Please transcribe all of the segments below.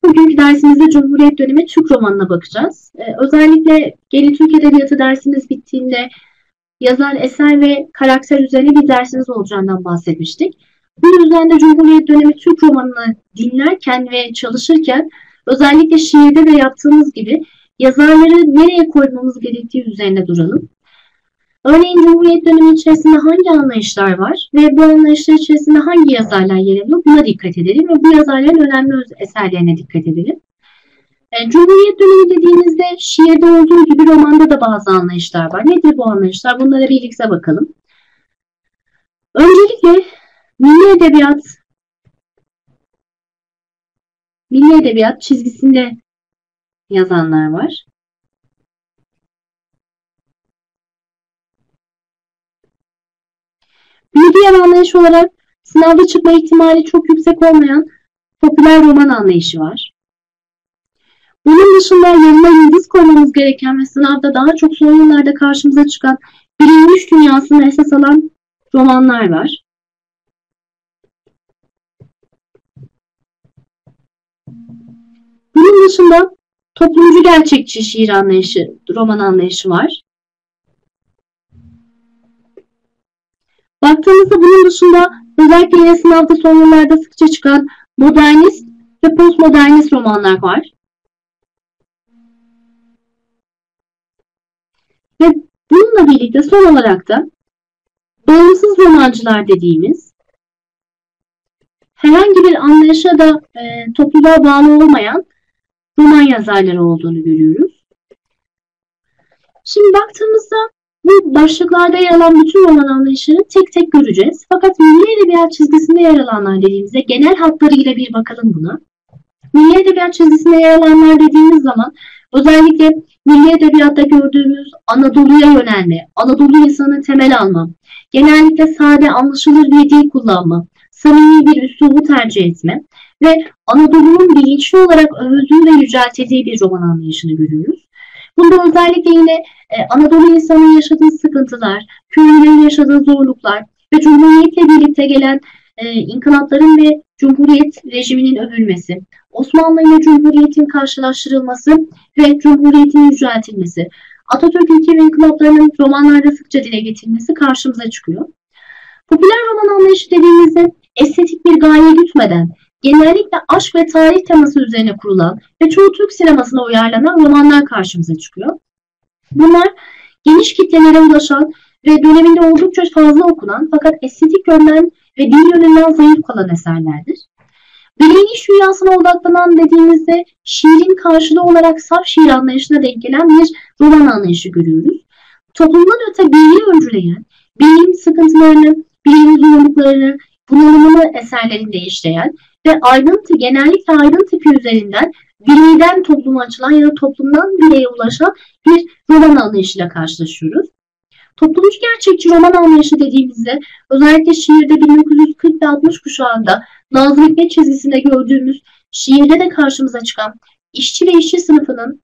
Bugünkü dersimizde Cumhuriyet dönemi Türk romanına bakacağız. Özellikle Yeni Türk Edebiyatı dersimiz bittiğinde yazar, eser ve karakter üzerine bir dersimiz olacağından bahsetmiştik. Bu yüzden de Cumhuriyet dönemi Türk romanını dinlerken ve çalışırken özellikle şiirde de yaptığımız gibi yazarları nereye koymamız gerektiği üzerine duralım. Örneğin Cumhuriyet dönemi içerisinde hangi anlayışlar var ve bu anlayışlar içerisinde hangi yazarlar yer alıyor, buna dikkat edelim ve bu yazarların önemli eserlerine dikkat edelim. Cumhuriyet dönemi dediğimizde şiirde olduğu gibi romanda da bazı anlayışlar var. Nedir bu anlayışlar? Bunlara birlikte bakalım. Öncelikle milli edebiyat çizgisinde yazanlar var. Bir anlayış olarak sınavda çıkma ihtimali çok yüksek olmayan popüler roman anlayışı var. Bunun dışında yanına yıldız koymamız gereken ve sınavda daha çok son yıllarda karşımıza çıkan bilinmiş dünyasını esas alan romanlar var. Bunun dışında toplumcu gerçekçi şiir anlayışı, roman anlayışı var. Baktığımızda bunun dışında özellikle yine sınavda son yıllarda sıkça çıkan modernist ve postmodernist romanlar var. Ve bununla birlikte son olarak da bağımsız romancılar dediğimiz herhangi bir anlayışa da topluluğa bağlı olmayan roman yazarları olduğunu görüyoruz. Şimdi baktığımızda bu başlıklarda yer alan bütün roman anlayışlarını tek tek göreceğiz. Fakat milli edebiyat çizgisinde yer alanlar dediğimizde genel hatlarıyla bir bakalım buna. Milli edebiyat çizgisinde yer alanlar dediğimiz zaman özellikle milli edebiyatta gördüğümüz Anadolu'ya yönelme, Anadolu insanı temel alma, genellikle sade anlaşılır bir dil kullanma, samimi bir üslubu tercih etme ve Anadolu'nun bilinçli olarak övüldüğü ve yüceltildiği bir roman anlayışını görüyoruz. Bunda özellikle yine Anadolu insanının yaşadığı sıkıntılar, köylülerin yaşadığı zorluklar ve Cumhuriyet'le birlikte gelen inkılapların ve Cumhuriyet rejiminin övülmesi, Osmanlı ile Cumhuriyet'in karşılaştırılması ve Cumhuriyet'in yüceltilmesi, Atatürk ilke ve inkılaplarının romanlarda sıkça dile getirilmesi karşımıza çıkıyor. Popüler roman anlayışı dediğimizde estetik bir gaye gütmeden, genellikle aşk ve tarih teması üzerine kurulan ve çoğu Türk sinemasına uyarlanan romanlar karşımıza çıkıyor. Bunlar geniş kitlelere ulaşan ve döneminde oldukça fazla okunan fakat estetik yönden ve dil yönünden zayıf kalan eserlerdir. Bilinç dünyasına odaklanan dediğimizde şiirin karşılığı olarak saf şiir anlayışına denk gelen bir roman anlayışı görüyoruz. Toplumdan öte bilgiyi öncüleyen, bilginin sıkıntılarını, bilginin zorluklarını, bunalımını eserlerinde işleyen ve genellikle aydın tipi üzerinden bireyden topluma açılan ya da toplumdan bireye ulaşan bir roman anlayışıyla karşılaşıyoruz. Toplumcu gerçekçi roman anlayışı dediğimizde özellikle şiirde 1940 ve 60 kuşağında Nazım Hikmet çizgisinde gördüğümüz şiirde de karşımıza çıkan işçi ve işçi sınıfının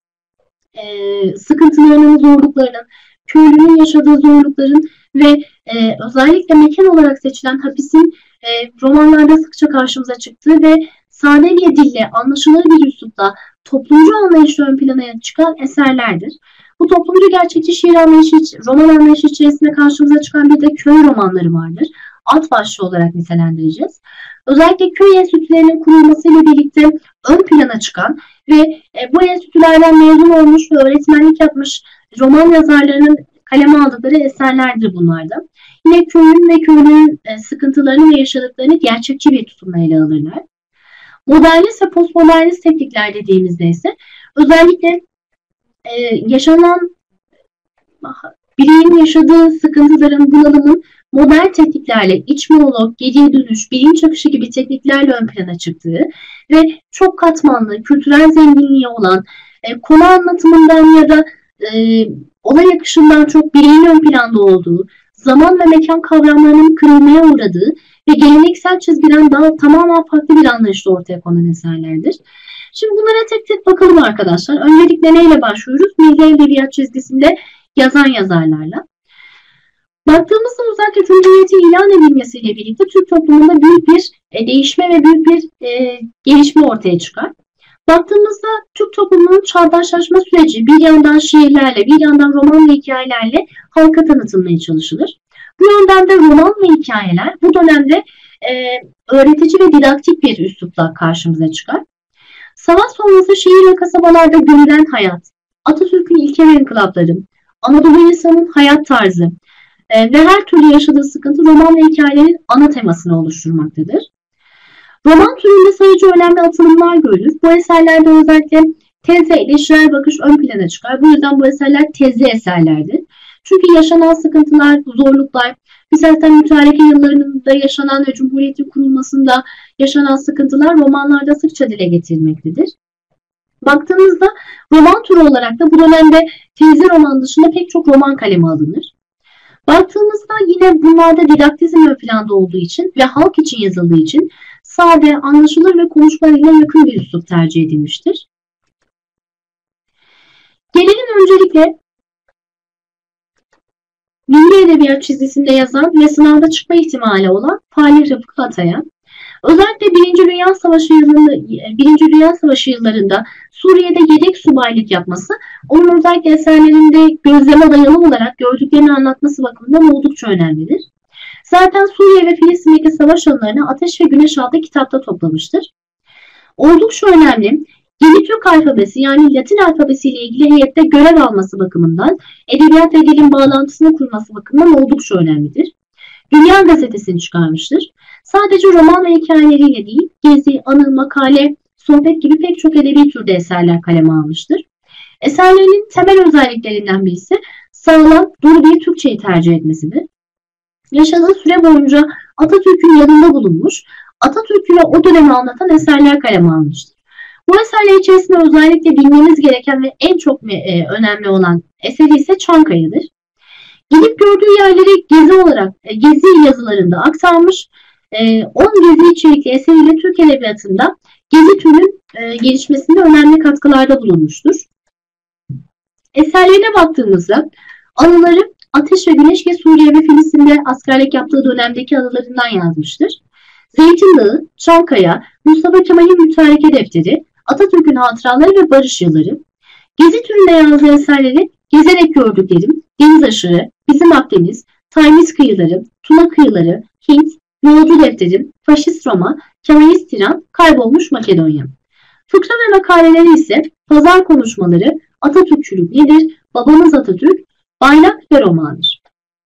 sıkıntılarının, zorluklarının, köylünün yaşadığı zorlukların ve özellikle mekan olarak seçilen hapisin romanlarda sıkça karşımıza çıktığı ve sade bir dille, anlaşılır bir üslupla toplumcu anlayışla ön plana çıkan eserlerdir. Bu toplumcu gerçekçi şiir anlayışı, roman anlayışı içerisinde karşımıza çıkan bir de köy romanları vardır. Alt başlığı olarak nitelendireceğiz. Özellikle köy enstitülerinin kurulmasıyla birlikte ön plana çıkan ve bu enstitülerden mezun olmuş ve öğretmenlik yapmış roman yazarlarının kaleme aldıkları eserlerdir bunlar da. Yine köyün ve köylünün sıkıntılarını ve yaşadıklarını gerçekçi bir tutumla ele alırlar. Modernist ve postmodernist teknikler dediğimizde ise özellikle yaşanan bireyin yaşadığı sıkıntıların, bunalımın modern tekniklerle iç monolog, geriye dönüş, bilinç akışı gibi tekniklerle ön plana çıktığı ve çok katmanlı, kültürel zenginliği olan, konu anlatımından ya da olay akışından çok bireyin ön planda olduğu, zaman ve mekan kavramlarının kırılmaya uğradığı ve geleneksel çizgiden daha tamamen farklı bir anlayışla ortaya konan eserlerdir. Şimdi bunlara tek tek bakalım arkadaşlar. Öncelikle neyle başlıyoruz? Milli edebiyat çizgisinde yazan yazarlarla. Baktığımızda özellikle Cumhuriyet'in ilan edilmesiyle birlikte Türk toplumunda büyük bir değişme ve büyük bir gelişme ortaya çıkar. Baktığımızda Türk toplumunun çağdaşlaşma süreci bir yandan şiirlerle, bir yandan roman ve hikayelerle halka tanıtılmaya çalışılır. Bu yönden de roman ve hikayeler bu dönemde öğretici ve didaktik bir üslupla karşımıza çıkar. Savaş sonrası şehir ve kasabalarda görülen hayat, Atatürk'ün ilke ve inkılapları, Anadolu insanının hayat tarzı ve her türlü yaşadığı sıkıntı roman ve hikayelerin ana temasını oluşturmaktadır. Roman türünde sayıcı önemli atılımlar görülür. Bu eserlerde özellikle teze, eleştirel bakış ön plana çıkar. Bu yüzden bu eserler tezli eserlerdir. Çünkü yaşanan sıkıntılar, zorluklar, zaten mütareke yıllarında yaşanan ve Cumhuriyet'in kurulmasında yaşanan sıkıntılar romanlarda sıkça dile getirilmektedir. Baktığımızda roman türü olarak da bu dönemde tezli roman dışında pek çok roman kaleme alınır. Baktığımızda yine bunlarda didaktizm ön planda olduğu için ve halk için yazıldığı için sade, anlaşılır ve konuşmalarıyla yakın bir üslup tercih edilmiştir. Gelelim öncelikle milli edebiyat çizgisinde yazan ve sınavda çıkma ihtimali olan Falih Rıfkı Atay'a. Özellikle Birinci Dünya Savaşı yıllarında Suriye'de yedek subaylık yapması, onun özellikle eserlerinde gözleme dayalı olarak gördüklerini anlatması bakımından oldukça önemlidir. Zaten Suriye ve Filistin'deki savaş anılarını Ateş ve Güneş adlı kitapta toplamıştır. Oldukça önemli. Yeni Türk alfabesi yani Latin alfabesi ile ilgili heyette görev alması bakımından edebiyat ve dilin bağlantısını kurması bakımından oldukça önemlidir. Dünya Gazetesi'ni çıkarmıştır. Sadece roman ve hikayeleriyle değil, gezi, anı, makale, sohbet gibi pek çok edebi türde eserler kaleme almıştır. Eserlerinin temel özelliklerinden birisi sağlam, duru bir Türkçeyi tercih etmesidir. Yaşadığı süre boyunca Atatürk'ün yanında bulunmuş, Atatürk'ü ve o dönemi anlatan eserler kaleme almıştır. Bu eserler içerisinde özellikle bilmeniz gereken ve en çok önemli olan eseri ise Çankaya'dır. Gidip gördüğü yerleri gezi yazılarında aktarmış, 10 gezi içerikli eseriyle Türk Edebiyatı'nda gezi türünün gelişmesinde önemli katkılarda bulunmuştur. Eserlerine baktığımızda anıları Ateş ve Güneş ve Suriye ve Filistin'de askerlik yaptığı dönemdeki anılarından yazmıştır. Zeytin Dağı, Çankaya, Mustafa Kemal'in Mütareke Defteri, Atatürk'ün Hatıraları ve Barış Yılları. Gezi türünde yazdığı eserleri Gezerek Gördüklerim, Deniz Aşırı, Bizim Akdeniz, Taymiz Kıyıları, Tuna Kıyıları, Hint, Yolcu Defterim, Faşist Roma, Kemalist Tiran, Kaybolmuş Makedonya. Fıkra ve makaleleri ise Pazar Konuşmaları, Atatürkçülük Nedir, Babamız Atatürk, Bayrak ve Romandır.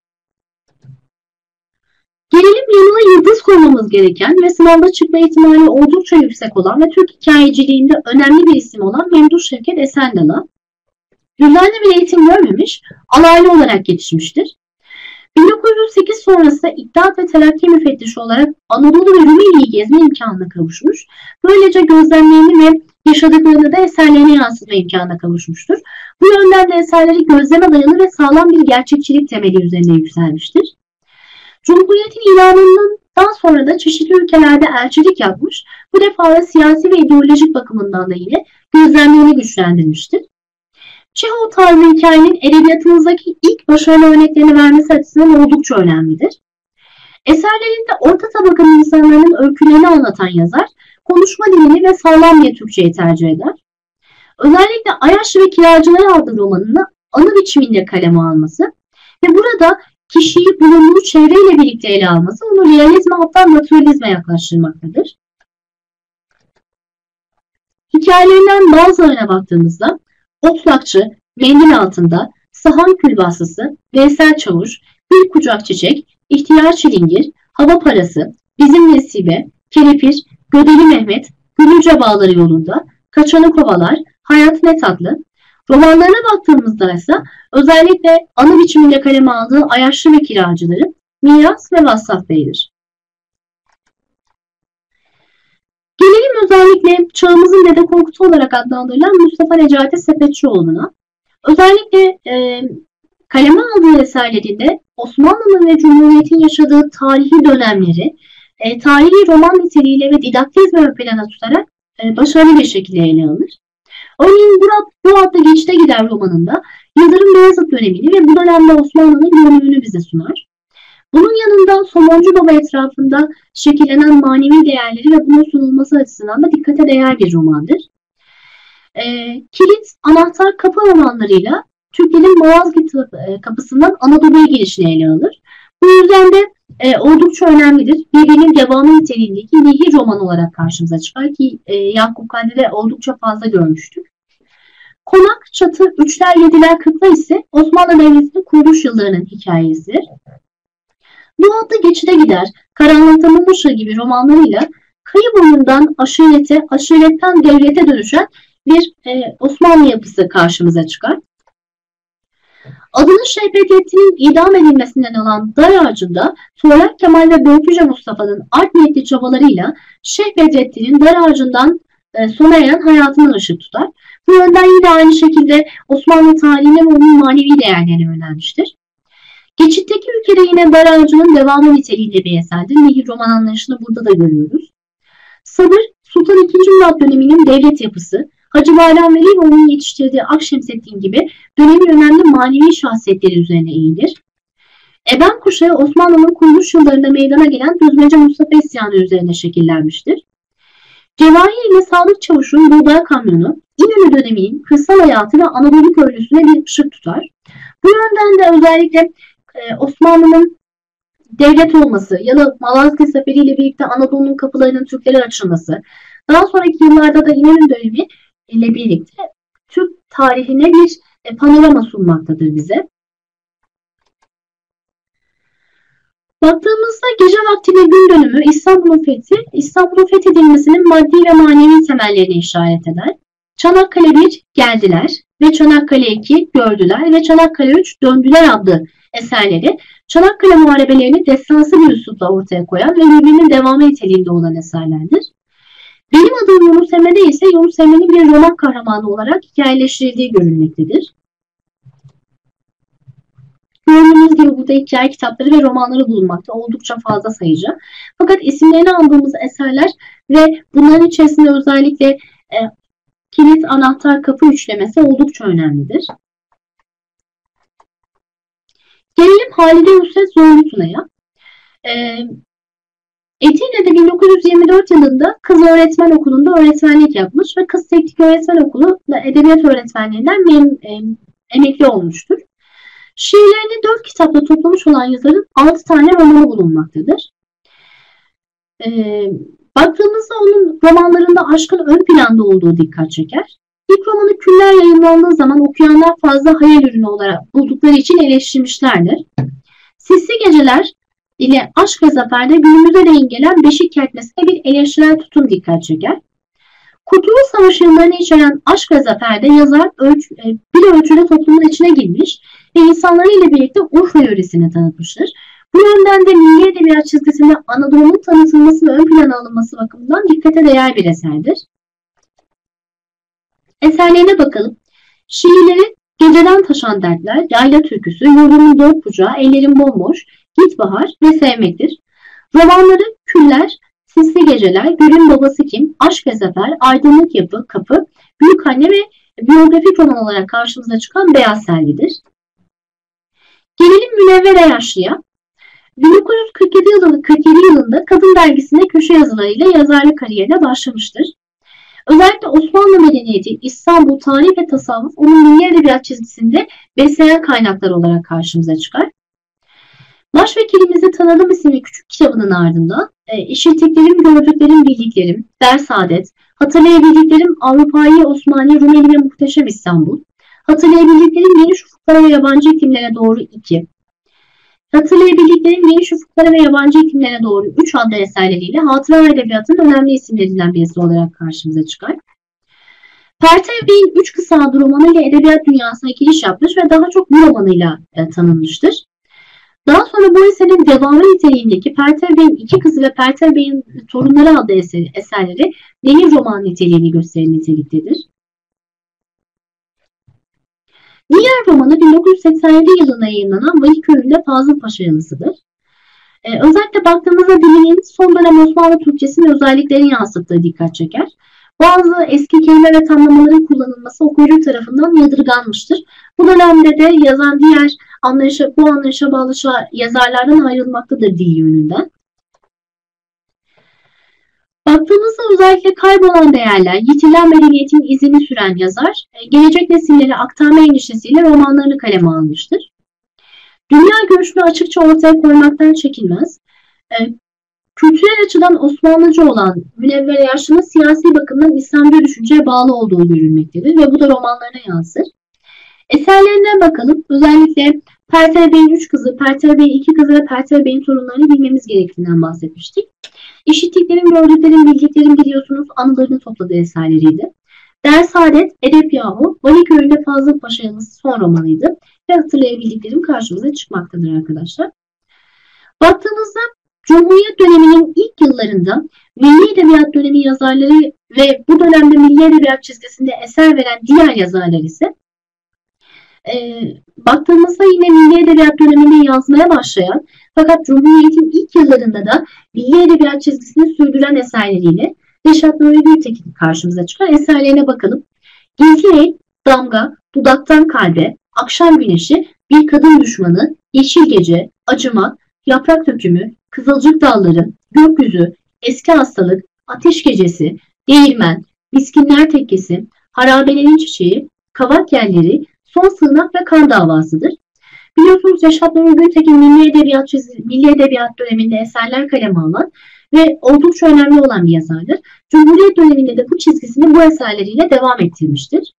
Gelelim yanına yıldız koymamız gereken ve sınavda çıkma ihtimali oldukça yüksek olan ve Türk hikayeciliğinde önemli bir isim olan Memduh Şevket Esendal'a. Düzenli bir eğitim görmemiş, alaylı olarak yetişmiştir. 1908 sonrası İttihat ve Terakki müfettişi olarak Anadolu ve Rumeli'yi gezme imkanına kavuşmuş. Böylece gözlemlerini ve yaşadıklarını da eserlerine yansıtma imkanına kavuşmuştur. Bu yönden de eserleri gözleme dayalı ve sağlam bir gerçekçilik temeli üzerine yükselmiştir. Cumhuriyetin ilanından sonra da çeşitli ülkelerde elçilik yapmış, bu defa da siyasi ve ideolojik bakımından da yine gözlemlerini güçlendirmiştir. Çehov tarzı hikayenin edebiyatımızdaki ilk başarılı örneklerini vermesi açısından oldukça önemlidir. Eserlerinde orta tabakanın insanların öykülerini anlatan yazar, konuşma dilini ve sağlam bir Türkçeyi tercih eder. Özellikle Ayaşlı ve Kiracılar adlı romanını anı biçiminde kaleme alması ve burada kişiyi bulunduğu çevreyle birlikte ele alması onu realizme hatta naturalizme yaklaştırmaktadır. Hikayelerinden bazılarına baktığımızda Otlakçı, Mendil Altında, Sahan Külbastısı, Veysel Çavuş, Bir Kucak Çiçek, İhtiyar Çilingir, Hava Parası, Bizim Nesibe, Kelepir, Gödeli Mehmet, Gülüce Bağları Yolunda, Kaçanı Kovalar, Hayat Ne Tatlı. Romanlarına baktığımızda ise özellikle anı biçiminde kaleme aldığı Ayaşlı ve Kiracıları, Miras ve Vassaf Bey'dir. Gelelim özellikle çağımızın Dede Korkutu olarak adlandırılan Mustafa Necati Sepetçioğlu'na. Özellikle kaleme aldığı eserlerinde Osmanlı'nın ve Cumhuriyet'in yaşadığı tarihi dönemleri tarihi roman niteliğiyle ve didaktizmi ön plana tutarak başarılı bir şekilde ele alır. Örneğin Bu adlı Geçte Gider romanında Yıldırım Beyazıt dönemini ve bu dönemde Osmanlı'nın görünümünü bize sunar. Bunun yanında Somoncu Baba etrafında şekillenen manevi değerleri ve bunun sunulması açısından da dikkate değer bir romandır. Kilit, anahtar, kapı romanlarıyla Türklerin Malazgirt kapısından Anadolu'ya girişini ele alır. Bu yüzden de oldukça önemlidir. Birbirinin devamı niteliğindeki nehir roman olarak karşımıza çıkar ki Yakup Kadri'de oldukça fazla görmüştük. Konak, Çatı, Üçler, Yediler, Kırklar ise Osmanlı Devleti'nin kuruluş yıllarının hikayesidir. Doğada Geçide Gider, Karanlıkta Mumuşa gibi romanlarıyla kıyı boyundan aşirete, aşiretten devlete dönüşen bir Osmanlı yapısı karşımıza çıkar. Adını Şeyh Bedrettin'in idam edilmesinden alan dar ağacında Tuğrul Kemal ve Börküce Mustafa'nın art niyetli çabalarıyla Şeyh Bedrettin'in dar ağacından sona eren hayatına ışık tutar. Bu yönden yine aynı şekilde Osmanlı tarihine ve onun manevi değerlerine yönelmiştir. Geçitteki ülkede yine dar ağacının devamı niteliğinde bir eserdir. Nehir roman anlayışını burada da görüyoruz. Sabır, Sultan II. Murat döneminin devlet yapısı, Hacı Bayram Veli ve onun yetiştirdiği Akşemseddin gibi dönemin önemli manevi şahsiyetleri üzerine eğilir. Eben kuşağı Osmanlı'nın kuruluş yıllarında meydana gelen Düzmece Mustafa isyanı üzerine şekillenmiştir. Cevahir ile Sadık Çavuş'un Buğday Kamyonu, İnönü döneminin kırsal hayatı ve Anadolu köylüsüne bir ışık tutar. Bu yönden de özellikle Osmanlı'nın devlet olması ya da Malazgirt Seferi ile birlikte Anadolu'nun kapılarının Türklere açılması, daha sonraki yıllarda da İnönü dönemi ile birlikte Türk tarihine bir panorama sunmaktadır bize. Baktığımızda gece vakti ve gün dönümü İstanbul'un fethedilmesinin maddi ve manevi temellerine işaret eder. Çanakkale 1 geldiler ve Çanakkale 2 gördüler ve Çanakkale 3 döndüler adlı eserleri Çanakkale muharebelerini destansı bir üslupla ortaya koyan ve birbirinin devamı niteliğinde olan eserlerdir. Benim adım Yunus Emre'de ise Yunus Emre'nin bir roman kahramanı olarak hikayeleştirildiği görülmektedir. Gördüğünüz gibi burada hikaye kitapları ve romanları bulunmakta, oldukça fazla sayıca. Fakat isimlerini andığımız eserler ve bunların içerisinde özellikle kilit, anahtar, kapı üçlemesi oldukça önemlidir. Gelelim Halide Nusret Zorlu Tuna'ya. Edirne'de 1924 yılında Kız Öğretmen Okulu'nda öğretmenlik yapmış ve Kız Teknik Öğretmen Okulu'nda edebiyat öğretmenliğinden emekli olmuştur. Şiirlerini 4 kitapla toplamış olan yazarın 6 tane romanı bulunmaktadır. Baktığımızda onun romanlarında aşkın ön planda olduğu dikkat çeker. İlk romanı Küller yayınlandığı zaman okuyanlar fazla hayal ürünü olarak buldukları için eleştirmişlerdir. Sisli Geceler ile Aşk ve Zafer'de günümüze değin gelen Beşik Kertmesi'ne bir eleştirel tutum dikkat çeker. Kurtuluş Savaşı yıllarını içeren Aşk ve Zafer'de yazar bir ölçüde toplumun içine girmiş ve insanlarıyla birlikte Urfa yöresini tanıtmıştır. Bu yönden de milli edebiyat çizgisinde Anadolu'nun tanıtılması ve ön plana alınması bakımından dikkate değer bir eserdir. Eserlerine bakalım. Şiirleri Geceden Taşan Dertler, Yayla Türküsü, Yurdumun Dört Bucağı, Ellerim Bomboş, Git Bahar ve Sevmektir. Romanları Küller, Sisli Geceler, Gül'ün Babası Kim, Aşk ve Zafer, Aydınlık Yapı, Kapı, Büyükanne ve biyografik roman olarak karşımıza çıkan Beyaz Selvi'dir. Gelelim Münevvere Yaşlı'ya. 1947 yılında Kadın Dergisi'nde köşe yazılarıyla yazarlık kariyerine başlamıştır. Özellikle Osmanlı medeniyeti, İstanbul, tarih ve tasavvuf onun milli edebiyat çizgisinde besleyen kaynaklar olarak karşımıza çıkar. Başvekilimizi Tanıdım isimli küçük kitabının ardından işittiklerim, gördüklerim, bildiklerim, Dersaadet, hatırlayabildiklerim Avrupa'yı, Osmanlı, Rumeli ve Muhteşem İstanbul, hatırlayabildiklerim Geniş Ufuklara ve Yabancı İklimlere Doğru 2, hatırlayabildiklerim Geniş Ufuklara ve Yabancı İklimlere Doğru 3 adlı eserleriyle hatıra edebiyatının önemli isimlerinden birisi olarak karşımıza çıkar. Pertev Bey'in 3 kısa adlı romanıyla edebiyat dünyasına giriş yapmış ve daha çok bu romanıyla tanınmıştır. Daha sonra bu eserin devamı niteliğindeki Pertev Bey'in 2 kızı ve Pertev Bey'in torunları adlı eserleri nehir roman niteliğini gösteren niteliktedir. Diğer romanı 1987 yılında yayınlanan Vahik Köyü'nde Fazıl Paşa Yanısı'dır. Özellikle baktığımızda dilinin son dönem Osmanlı Türkçesinin özelliklerini yansıttığı dikkat çeker. Bazı eski kelime ve tamlamaların kullanılması okuyucu tarafından yadırganmıştır. Bu dönemde de yazan diğer bu anlayışa bağlı yazarlardan ayrılmaktadır dil yönünden. Baktığımızda özellikle kaybolan değerler, yitirilen medeniyetin izini süren yazar, gelecek nesillere aktarma endişesiyle romanlarını kaleme almıştır. Dünya görüşünü açıkça ortaya koymaktan çekinmez. Kültürel açıdan Osmanlıcı olan Münevver Yaşlı'nın siyasi bakımdan İslamcı düşünceye bağlı olduğu görülmektedir ve bu da romanlarına yansır. Eserlerine bakalım. Özellikle Pertev Bey'in 3 kızı, Pertev Bey'in 2 kızı ve Pertev Bey'in torunlarını bilmemiz gerektiğinden bahsetmiştik. İşittiklerim, gördüklerim, bildiklerim biliyorsunuz anılarını topladığı eserleriydi. Dersaadet, Edep Yahu, Vali Köyü'nde Fazıl Paşa'nın son romanıydı ve hatırlayabildiklerim karşımıza çıkmaktadır arkadaşlar. Baktığımızda Cumhuriyet döneminin ilk yıllarında Milli Edebiyat dönemi yazarları ve bu dönemde Milli Edebiyat çizgisinde eser veren diğer yazarlar ise baktığımızda yine Milli Edebiyat döneminde yazmaya başlayan fakat Cumhuriyet'in ilk yıllarında da Milli Edebiyat çizgisini sürdüren eserleriyle Reşat Nuri Gültekin karşımıza çıkan eserlerine bakalım. Gizli El, Damga, Dudaktan Kalbe, Akşam Güneşi, Bir Kadın Düşmanı, Yeşil Gece, Acımak, Yaprak Dökümü, Kızılcık Dalları, Gökyüzü, Eski Hastalık, Ateş Gecesi, Değirmen, Miskinler Tekkesi, Harabelerin Çiçeği, Kavak Yerleri, Son Sığınak ve Kan Davasıdır. Biliyorsunuz Reşat Nuri Gültekin Milli Edebiyat döneminde eserler kaleme alan ve oldukça önemli olan bir yazardır. Cumhuriyet döneminde de bu çizgisini bu eserleriyle devam ettirmiştir.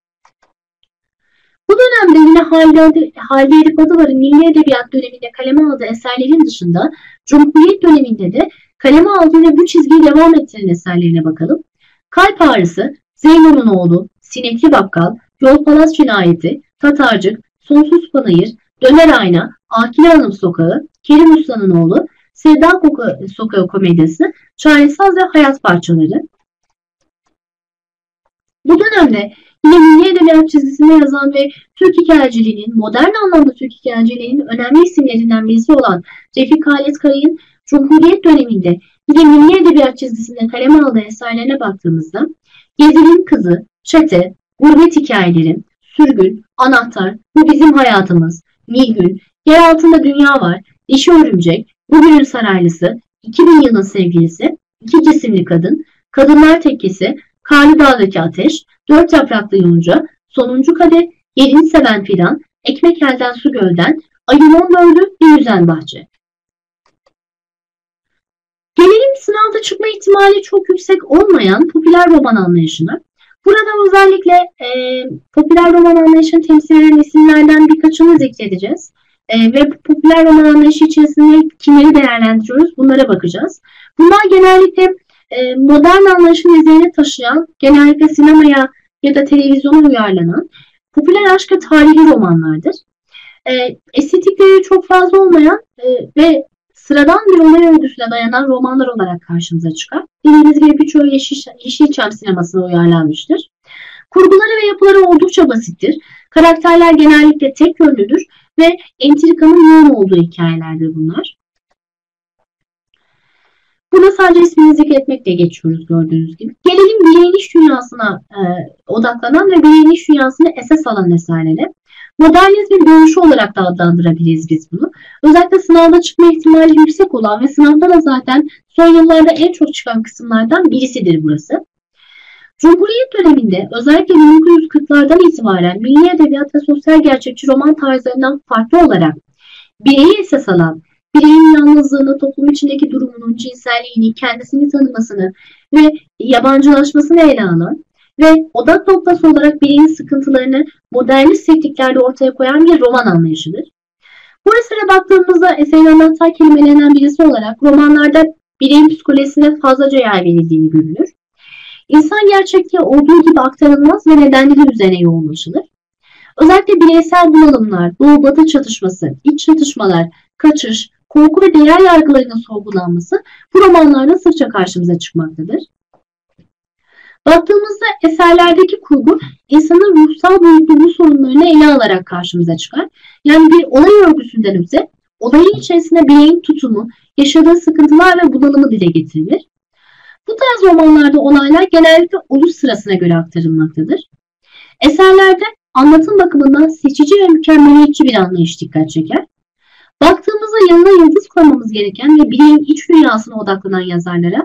Bu dönemde yine Halide Edip Adıvar'ın Milli Edebiyat döneminde kaleme aldığı eserlerin dışında Cumhuriyet döneminde de kaleme aldığı ve bu çizgiyi devam ettiren eserlerine bakalım. Kalp Ağrısı, Zeyno'nun Oğlu, Sinekli Bakkal, Yol Palas Cinayeti, Tatarcık, Sonsuz Panayır, Döner Ayna, Akile Hanım Sokağı, Kerim Usta'nın Oğlu, Sevda Sokağı Komedyası, Çaresaz ve Hayat Parçaları. Bu dönemde yine Milli Edebiyat çizgisinde yazan ve Türk hikayeciliğinin, modern anlamda Türk hikayeciliğinin önemli isimlerinden birisi olan Refik Halet Karay'ın Cumhuriyet döneminde yine Milli Edebiyat çizgisinde kaleme aldığı eserlerine baktığımızda Gezil'in Kızı, Çete, Gurbet Hikayeleri, Sürgün, Anahtar, Bu Bizim Hayatımız, Nilgün, Yer Altında Dünya Var, Dişi Örümcek, Bugünün Saraylısı, 2000 Yılın Sevgilisi, İki Cisimli Kadın, Kadınlar Tekkesi, Karlı Dağdaki Ateş, Dört Yapraklı Yonca, Sonuncu Kadeh, Yerini Seven Fidan, Ekmek Elden Su Gölden, Ayın 14'ü Bir Yüzen Bahçe. Gelelim sınavda çıkma ihtimali çok yüksek olmayan popüler roman anlayışına. Burada özellikle popüler roman anlayışını temsil eden isimlerden birkaçını zikredeceğiz. Ve bu popüler roman anlayışı içerisinde kimleri değerlendiriyoruz bunlara bakacağız. Bunlar genellikle modern anlayışın izlerini taşıyan, genellikle sinemaya ya da televizyona uyarlanan popüler aşk ve tarihi romanlardır. Estetikleri çok fazla olmayan ve sıradan bir olay örgüsüne dayanan romanlar olarak karşımıza çıkar. Dediğimiz gibi birçoğu Yeşilçam sinemasına uyarlanmıştır. Kurguları ve yapıları oldukça basittir. Karakterler genellikle tek yönlüdür ve entrikanın yoğun olduğu hikayelerdir bunlar. Burada sadece ismini zikretmekle geçiyoruz gördüğünüz gibi. Gelelim bireyin iş dünyasına odaklanan ve bireyin iş dünyasını esas alan eserlere. Modernizmin görüşü olarak da adlandırabiliriz biz bunu. Özellikle sınavda çıkma ihtimali yüksek olan ve sınavda da zaten son yıllarda en çok çıkan kısımlardan birisidir burası. Cumhuriyet döneminde özellikle 1940'lardan itibaren milli edebiyat ve sosyal gerçekçi roman tarzlarından farklı olarak bireyi esas alan, bireyin yalnızlığını, toplum içindeki durumunun, cinselliğini, kendisini tanımasını ve yabancılaşmasını ele alan ve odak noktası olarak bireyin sıkıntılarını modernist tekniklerde ortaya koyan bir roman anlayışıdır. Bu esere baktığımızda eserin anahtar kelimelerinden birisi olarak romanlarda bireyin psikolojisine fazlaca yer verildiğini görülür. İnsan gerçekliği olduğu gibi aktarılmaz ve nedenleri üzerine yoğunlaşılır. Özellikle bireysel bunalımlar, doğu-batı çatışması, iç çatışmalar, kaçış, korku ve değer yargılarının sorgulanması bu romanlarda sıkça karşımıza çıkmaktadır. Baktığımızda eserlerdeki kurgu insanın ruhsal boyutlu bu sorunlarını ele alarak karşımıza çıkar. Yani bir olay örgüsünden öte olayın içerisinde bireyin tutumu, yaşadığı sıkıntılar ve bunalımı dile getirilir. Bu tarz romanlarda olaylar genellikle oluş sırasına göre aktarılmaktadır. Eserlerde anlatım bakımından seçici ve mükemmeliyetçi bir anlayış dikkat çeker. Baktığımızda yanına yıldız koymamız gereken ve bireyin iç dünyasına odaklanan yazarlara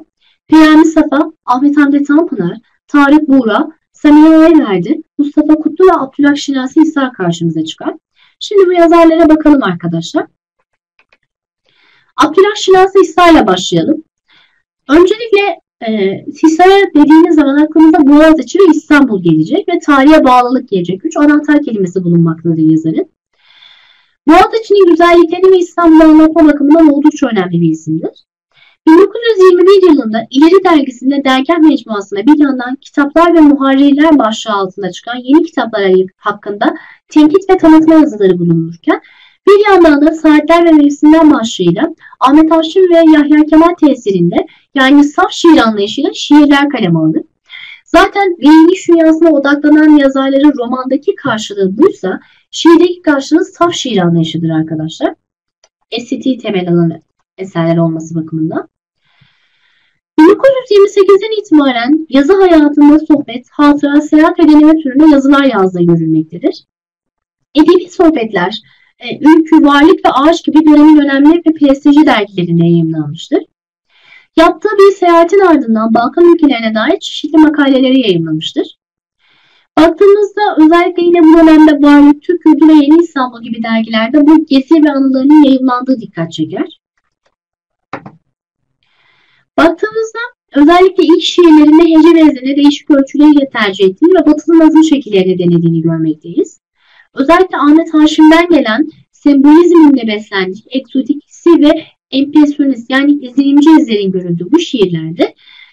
Peyami Safa, Ahmet Hamdi Tanpınar, Tarık Buğra, Samiha Ayverdi, Mustafa Kutlu ve Abdullah Şinasi Hisar karşımıza çıkar. Şimdi bu yazarlara bakalım arkadaşlar. Abdullah Şinasi Hisar'la başlayalım. Öncelikle Hisar dediğimiz zaman aklımıza Boğaziçi ve İstanbul gelecek ve tarihe bağlılık gelecek. 3 anahtar kelimesi bulunmaktadır yazarın. Boğaziçi'nin güzelliklerini ve İstanbul'u anlatma bakımından oldukça önemli bir isimdir. 1921 yılında İleri Dergisi'nde dergah mecmuasına bir yandan kitaplar ve muharrirler başlığı altında çıkan yeni kitaplar hakkında tenkit ve tanıtma yazıları bulunurken bir yandan da Saatler ve Mevsimler başlığıyla Ahmet Haşim ve Yahya Kemal tesirinde yani saf şiir anlayışıyla şiirler kaleme alır. Zaten giyiniş dünyasına odaklanan yazarların romandaki karşılığı buysa şiirdeki karşılığı saf şiir anlayışıdır arkadaşlar. Estetiği temel alan eserler olması bakımından. 1928'den itibaren yazı hayatında sohbet, hatıra, seyahat ve deneme türünde yazılar yazdığı görülmektedir. Edebi sohbetler, Ülkü, Varlık ve Ağaç gibi dönemin önemli ve prestijli dergilerinde yayımlanmıştır. Yaptığı bir seyahatin ardından Balkan ülkelerine dair çeşitli makaleleri yayımlamıştır. Baktığımızda özellikle yine bu dönemde Varlık, Türk Yurdu ve Yeni İstanbul gibi dergilerde bu gezi ve anılarının yayımlandığı dikkat çeker. Baktığımızda özellikle ilk şiirlerinde hece vezneleri değişik ölçüleriyle tercih ettiğini ve batılı nazım şekillerini denediğini görmekteyiz. Özellikle Ahmet Haşim'den gelen sembolizmle beslendik, egzotiksi ve empresyonist yani izlenimci izlerin görüldüğü bu şiirlerde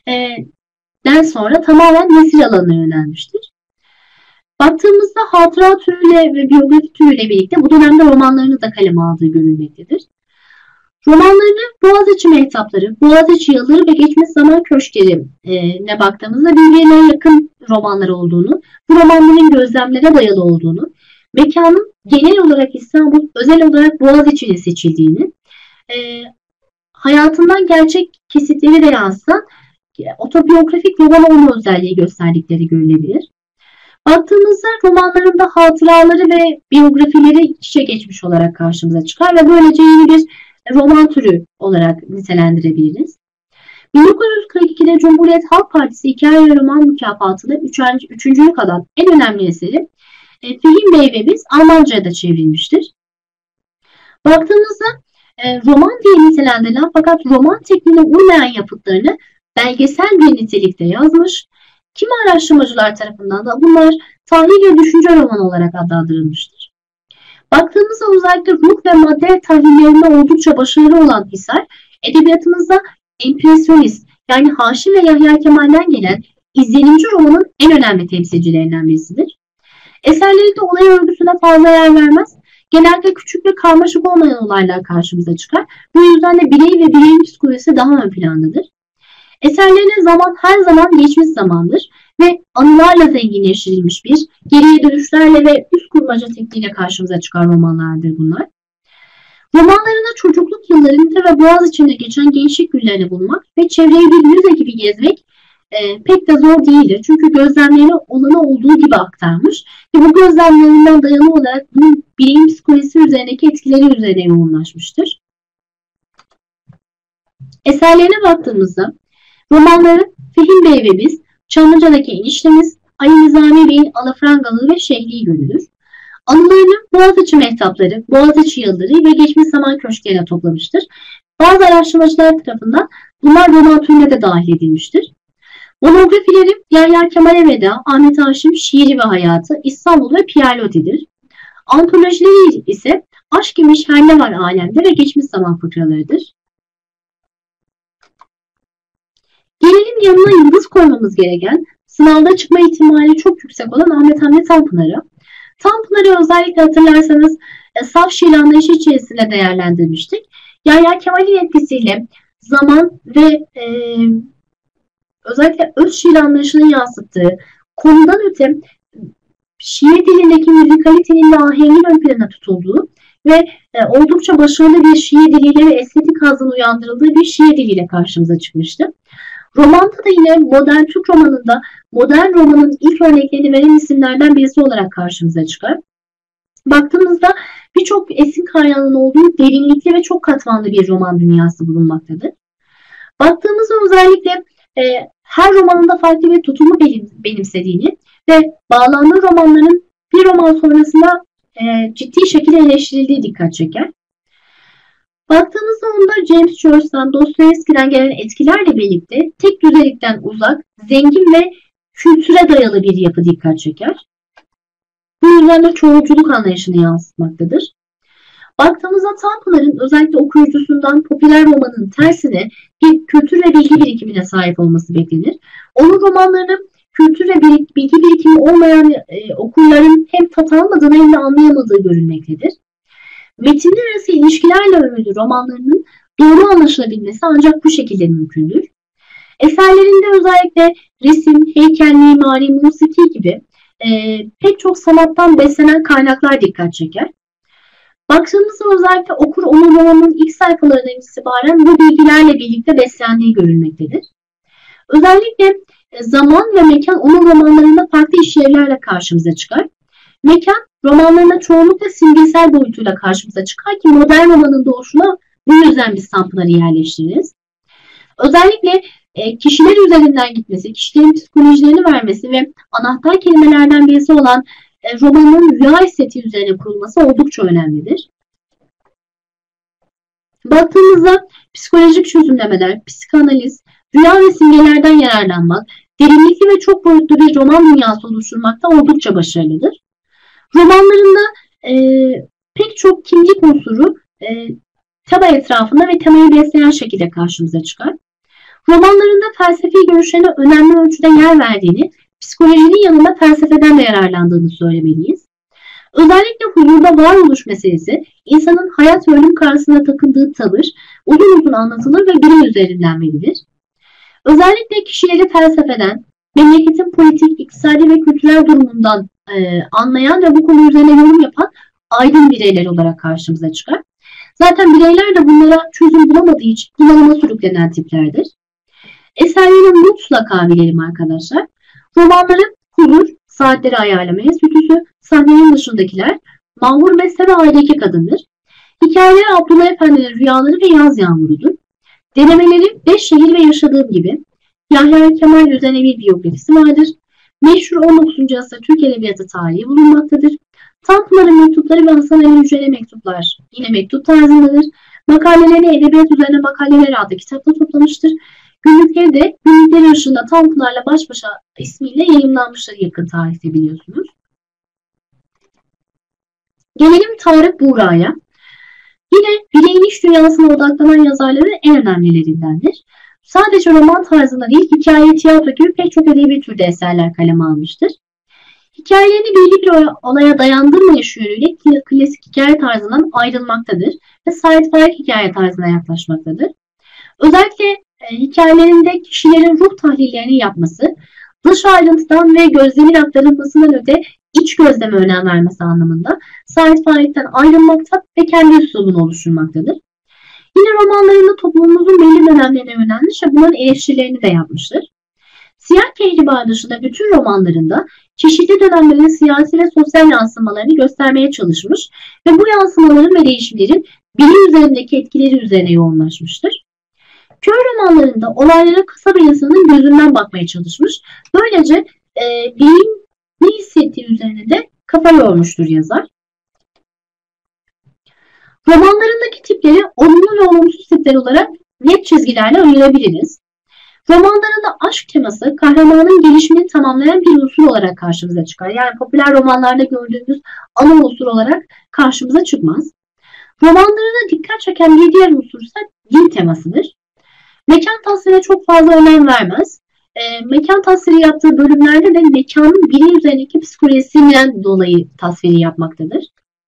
sonra tamamen nesir alanına yönelmiştir. Baktığımızda hatıra türüyle ve biyografi türüyle birlikte bu dönemde romanlarını da kaleme aldığı görülmektedir. Romanlarını Boğaziçi Mehtapları, Boğaziçi Yılları ve Geçmiş Zaman Köşklerine baktığımızda birbirine yakın romanlar olduğunu, bu romanların gözlemlere dayalı olduğunu, mekanın genel olarak İstanbul, özel olarak Boğaziçi'nin seçildiğini, hayatından gerçek kesitleri de yansıtan otobiyografik roman olma özelliği gösterdikleri görülebilir. Baktığımızda romanlarında hatıraları ve biyografileri iç içe geçmiş olarak karşımıza çıkar ve böylece yeni bir roman türü olarak nitelendirebiliriz. 1942'de Cumhuriyet Halk Partisi Hikaye ve Roman Mükafatı'nda üçüncülük alan en önemli eseri Fehim Bey ve Biz Almanca'ya da çevrilmiştir. Baktığımızda roman diye nitelendirilen fakat roman tekniğine uymayan yapıtlarını belgesel bir nitelikte yazmış. Kimi araştırmacılar tarafından da bunlar tahlil ve düşünce romanı olarak adlandırılmıştır. Baktığımızda özellikle ruh ve madde tahlillerinde oldukça başarılı olan Hisar, edebiyatımızda empresyonist yani Haşim ve Yahya Kemal'den gelen izlenimci romanın en önemli temsilcilerinden birisidir. Eserlerinde olay örgüsüne fazla yer vermez, genelde küçük ve karmaşık olmayan olaylar karşımıza çıkar. Bu yüzden de birey ve bireyin psikolojisi daha ön plandadır. Eserlerine zaman her zaman geçmiş zamandır ve anılarla zenginleştirilmiş bir geriye dönüşlerle ve üst kurmaca tekniğiyle karşımıza çıkan romanlardır bunlar. Romanlarında çocukluk yıllarında ve Boğaziçi'nde geçen gençlik günlerini bulmak ve çevreyi bir müze gibi gezmek pek de zor değildir. Çünkü gözlemlerini olanı olduğu gibi aktarmış ve bu gözlemlerinden dayalı olarak bunun bireyin psikolojisi üzerindeki etkileri üzerine yoğunlaşmıştır. Eserlerine baktığımızda romanları Fehim Bey ve Biz, Çamlıca'daki Eniştemiz, Ali Nizami Bey'in Alafrangalığı ve Şehli'yi görülür. Anılarını Boğaziçi Mehtapları, Boğaziçi Yılları ve Geçmiş Zaman Köşklerine toplamıştır. Bazı araştırmacılar tarafından bunlar roman türüne de dahil edilmiştir. Monografileri Yahya Kemal'e Veda, Ahmet Haşim, Şiiri ve Hayatı, İstanbul ve Pierre Loti'dir. Antolojileri ise Aşk imiş her ne var alemde ve Geçmiş Zaman fıkralarıdır. Gelelim yanına yıldız koymamız gereken, sınavda çıkma ihtimali çok yüksek olan Ahmet Hamdi Tanpınar'a. Tanpınar'ı özellikle hatırlarsanız saf şiir anlayışı içerisinde değerlendirmiştik. Yahya Kemal'in etkisiyle zaman ve özellikle öz şiir anlayışının yansıttığı konudan öte şiir dilindeki müzikalitenin ve ahengin ön plana tutulduğu ve oldukça başarılı bir şiir diliyle ve estetik hazın uyandırıldığı bir şiir diliyle karşımıza çıkmıştı. Romanda da yine modern Türk romanında modern romanın ilk örneklerini veren isimlerden birisi olarak karşımıza çıkar. Baktığımızda birçok esin kaynağının olduğu derinlikli ve çok katmanlı bir roman dünyası bulunmaktadır. Baktığımızda özellikle her romanında farklı bir tutumu benimsediğini ve bağlandığı romanların bir roman sonrasında ciddi şekilde eleştirildiği dikkat çeker. Baktığımızda onda James Joyce'dan, Dostoyevski'den gelen etkilerle birlikte tek düzelikten uzak, zengin ve kültüre dayalı bir yapı dikkat çeker. Bu yüzden de çoğulculuk anlayışını yansıtmaktadır. Baktığımızda Tanpınar'ın özellikle okuyucusundan popüler romanın tersine bir kültür ve bilgi birikimine sahip olması beklenir. Onun romanlarını kültür ve bilgi birikimi olmayan okurların hem tat almadığını hem de anlayamadığı görülmektedir. Metinler arası ilişkilerle örülü romanlarının doğru anlaşılabilmesi ancak bu şekilde mümkündür. Eserlerinde özellikle resim, heykel, mimari, musiki gibi pek çok sanattan beslenen kaynaklar dikkat çeker. Baktığımızda özellikle okur onun romanının ilk sayfalarından itibaren bu bilgilerle birlikte beslendiği görülmektedir. Özellikle zaman ve mekan onun romanlarında farklı işlevlerle karşımıza çıkar. Mekan romanlarında çoğunlukla simgesel boyutuyla karşımıza çıkar ki modern romanın doğuşuna bu yüzden biz Tanpınar'ı yerleştiririz. Özellikle kişiler üzerinden gitmesi, kişilerin psikolojilerini vermesi ve anahtar kelimelerden birisi olan romanın rüya estetiği üzerine kurulması oldukça önemlidir. Baktığımızda psikolojik çözümlemeler, psikanaliz, rüya ve simgelerden yararlanmak, derinlikli ve çok boyutlu bir roman dünyası oluşturmakta oldukça başarılıdır. Romanlarında pek çok kimlik unsuru tema etrafında ve temayı besleyen şekilde karşımıza çıkar. Romanlarında felsefi görüşlerine önemli ölçüde yer verdiğini, psikolojinin yanında felsefeden de yararlandığını söylemeliyiz. Özellikle huzurda varoluş meselesi, insanın hayat ve ölüm karşısında takındığı tavır uzun uzun anlatılır ve birey üzerinden verilir. Özellikle kişileri felsefeden, memleketin politik, iktisadi ve kültürel durumundan anlayan ve bu konu üzerine yorum yapan aydın bireyler olarak karşımıza çıkar. Zaten bireyler de bunlara çözüm bulamadığı için bunalıma sürüklenen tiplerdir. Eserlerin mutlaka bilelim arkadaşlar. Romanların huzur, saatleri ayarlamaya sütüsü, sahnenin dışındakiler, Mahmur Beste ve Aydaki Kadındır. Hikayeleri Abdullah Efendi'nin rüyaları ve yaz yağmurudur. Denemeleri 5 şehir ve yaşadığım gibi. Yahya Kemal üzerine bir biyografisi vardır. Meşhur 19. asır Türk Edebiyatı tarihi bulunmaktadır. Tanpınar'ın mektupları ve Hasan Ali Yücel'e mektuplar yine mektup tarzındadır. Makalelerini Edebiyat Üzerine Makaleler adlı kitapta toplamıştır. Günlükleri de Günlükleri Işığında Tanpınar'la Baş Başa ismiyle yayımlanmıştır yakın tarihte biliyorsunuz. Gelelim Tarık Buğra'ya. Yine bireyin iç dünyasına odaklanan yazarların en önemlilerindendir. Sadece roman tarzında değil, hikaye, tiyatro gibi pek çok edebi türde eserler kaleme almıştır. Hikayelerini belli bir olaya dayandırmayış yönüyle klasik hikaye tarzından ayrılmaktadır ve Sait Faik hikaye tarzına yaklaşmaktadır. Özellikle hikayelerinde kişilerin ruh tahlillerini yapması, dış ayrıntıdan ve gözlemin aktarılmasından öte iç gözleme önem vermesi anlamında Sait Faik'ten ayrılmakta ve kendi üslubunu oluşturmaktadır. Yine romanlarında toplumumuzun belli dönemlerine yönelmiş ve bunların eleştirilerini de yapmıştır. Siyah Kehribar dışında bütün romanlarında çeşitli dönemlerin siyasi ve sosyal yansımalarını göstermeye çalışmış ve bu yansımaların ve değişimlerin bilim üzerindeki etkileri üzerine yoğunlaşmıştır. Köy romanlarında olaylara kasaba insanının gözünden bakmaya çalışmış. Böylece bilim ne hissettiği üzerine de kafa yormuştur yazar. Romanlarındaki tipleri olumlu ve olumsuz tipler olarak net çizgilerle ayırabiliriz. Romanlarında aşk teması kahramanın gelişimini tamamlayan bir unsur olarak karşımıza çıkar. Yani popüler romanlarda gördüğümüz ana unsur olarak karşımıza çıkmaz. Romanlarına dikkat çeken bir diğer unsur ise din temasıdır. Mekan tasvirine çok fazla önem vermez. Mekan tasviri yaptığı bölümlerde de mekanın birey üzerindeki psikolojisinden dolayı tasviri yapmaktadır.